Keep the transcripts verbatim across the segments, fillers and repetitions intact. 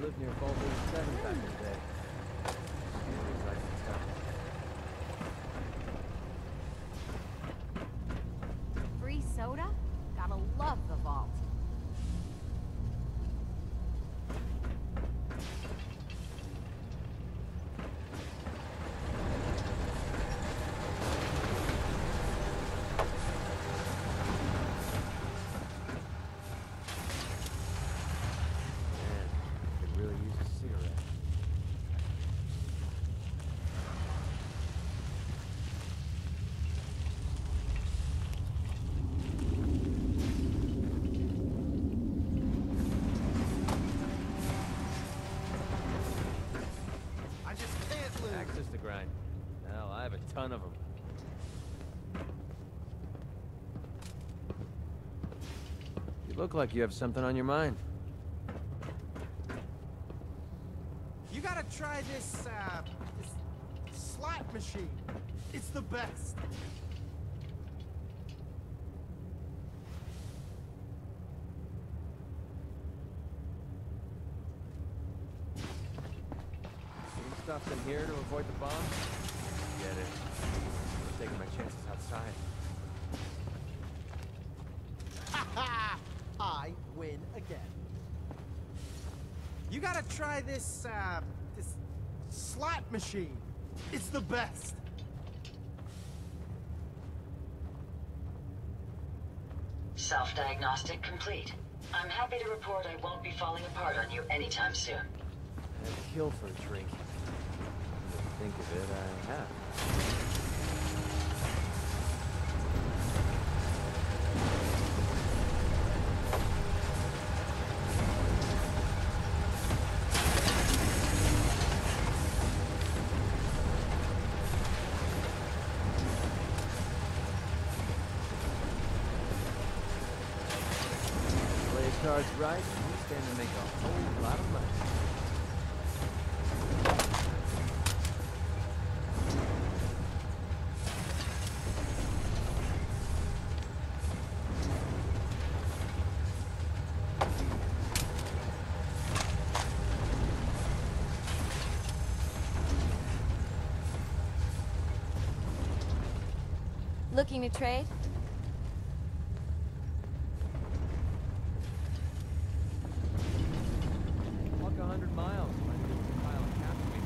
lived near Vault seven back in the day. Stories like to tell. Free soda? Gotta love the vault. Access to grind. Hell, I have a ton of them. You look like you have something on your mind. You gotta try this, uh, this slot machine. It's the best. Stuff's in here to avoid the bomb? Get it. I'm taking my chances outside. Ha ha! I win again. You gotta try this, uh, this slot machine. It's the best. Self-diagnostic complete. I'm happy to report I won't be falling apart on you anytime soon. I'd kill for a drink. Think of it, I have. Play your cards right, and you stand to make a whole lot of money. Looking to trade? Walk a hundred miles. Might be able to pile a cap to me.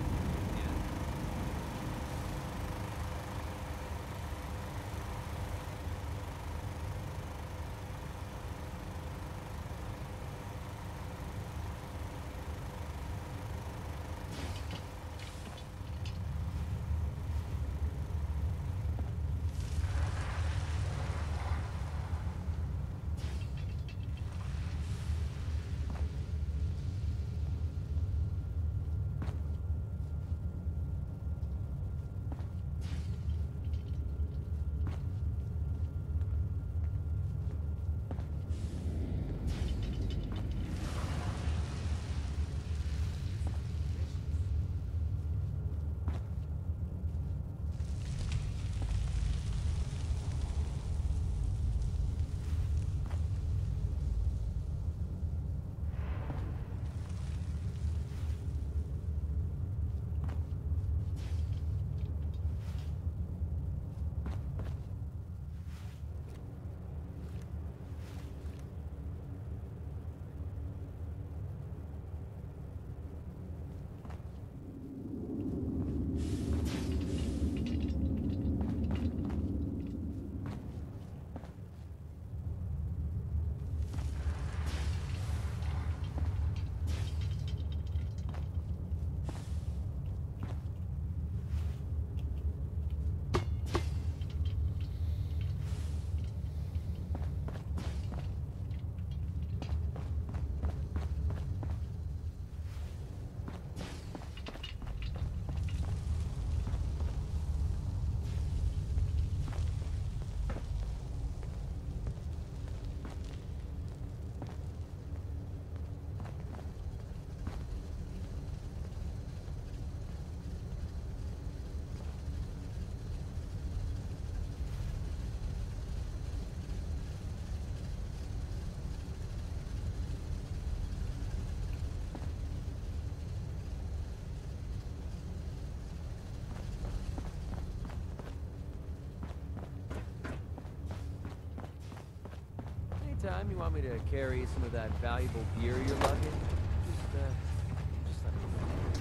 Anytime you want me to carry some of that valuable gear you're lugging, just, uh, just let me know.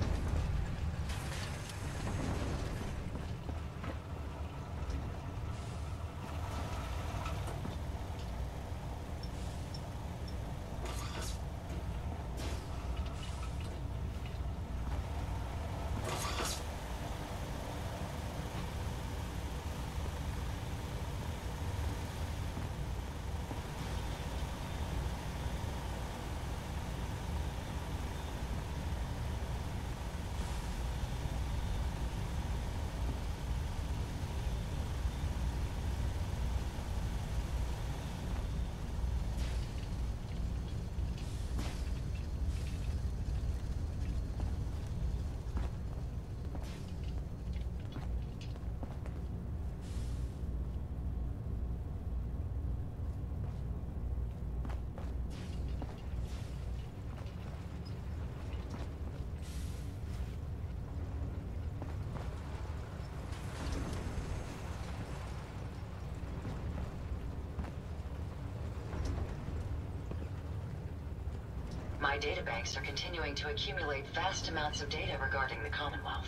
My databanks are continuing to accumulate vast amounts of data regarding the Commonwealth.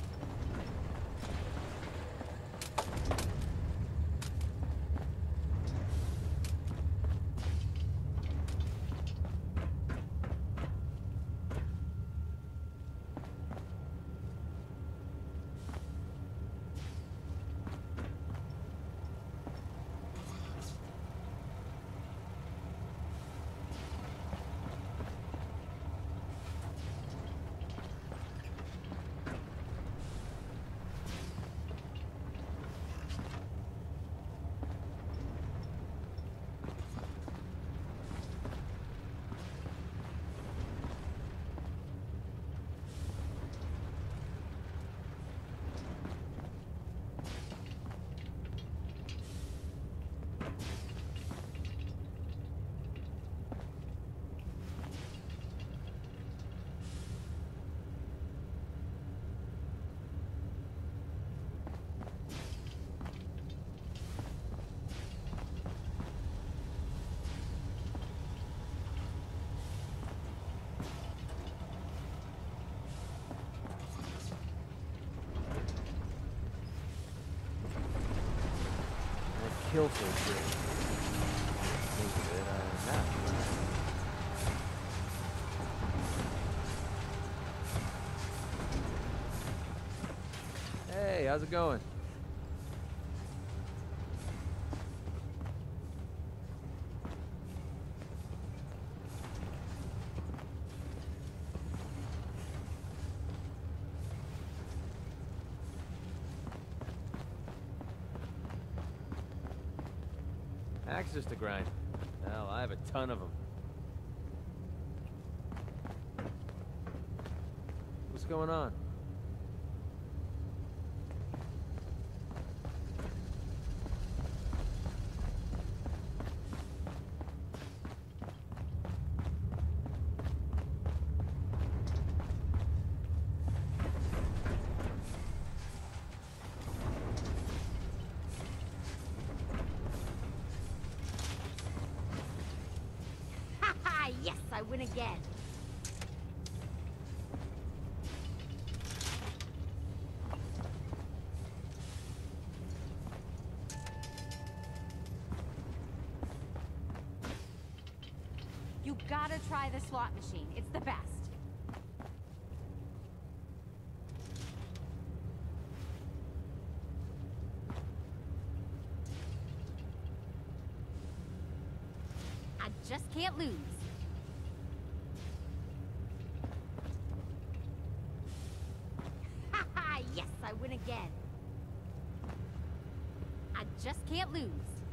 Kill for it. Maybe it, uh, not. Hey, how's it going? Access to grind. Hell, I have a ton of them. What's going on? Yes, I win again. You gotta try the slot machine. It's the best. I just can't lose. Yes, I win again. I just can't lose.